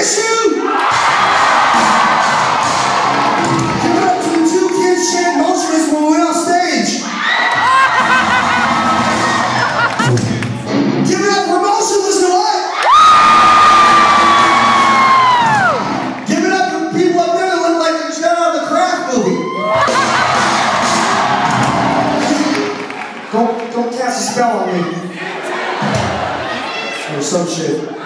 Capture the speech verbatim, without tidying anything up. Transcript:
miss you! Give it up to the two kids chant Motionless when we went off stage. Give it up for Motionless and what? Give it up for people up there that look like they just got out of the Craft movie. Don't, don't cast a spell on me. Or some shit.